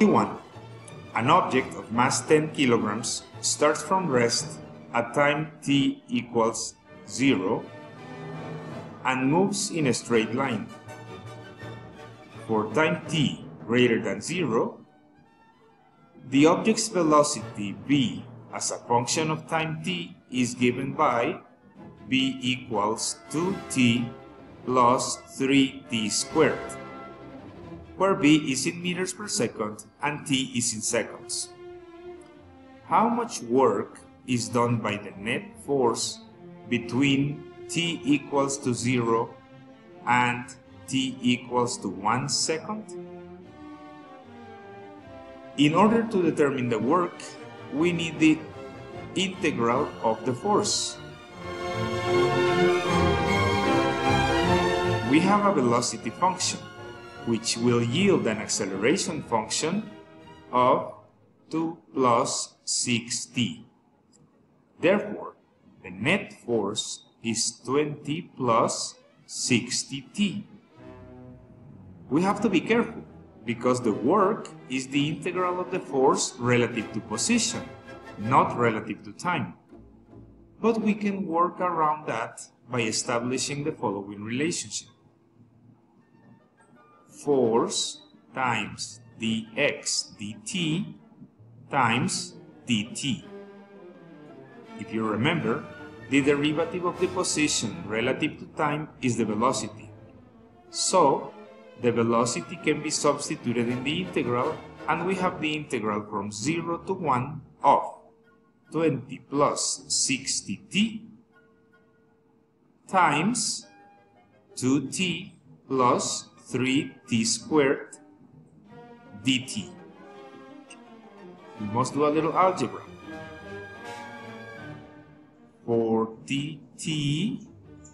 1. An object of mass 10 kilograms starts from rest at time t equals 0 and moves in a straight line. For time t greater than 0, the object's velocity v as a function of time t is given by v equals 2t plus 3t squared, where v is in meters per second and t is in seconds. How much work is done by the net force between t equals to 0 and t equals to 1 second? In order to determine the work, we need the integral of the force. We have a velocity function, which will yield an acceleration function of 2 plus 6t. Therefore, the net force is 20 plus 60t. We have to be careful, because the work is the integral of the force relative to position, not relative to time. But we can work around that by establishing the following relationship. Force times dx dt times dt. If you remember, the derivative of the position relative to time is the velocity. So, the velocity can be substituted in the integral, and we have the integral from 0 to 1 of 20 plus 60t times 2t plus 3t squared dt. We must do a little algebra. For dt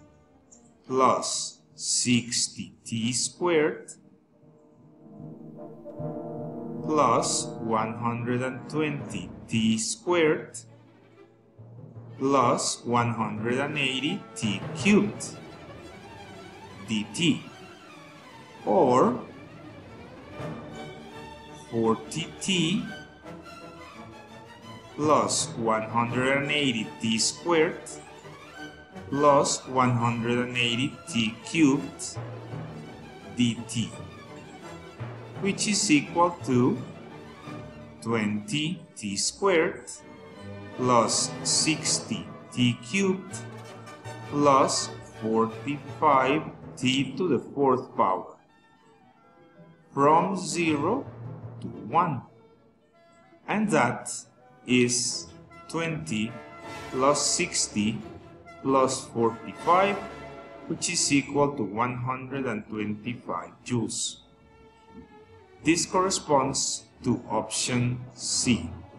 plus 60t squared plus 120t squared plus 180t cubed dt, or 40t plus 180t squared plus 180t cubed dt, which is equal to 20t squared plus 60t cubed plus 45t to the 4th power, from 0 to 1. And that is 20 plus 60 plus 45, which is equal to 125 joules. This corresponds to option C.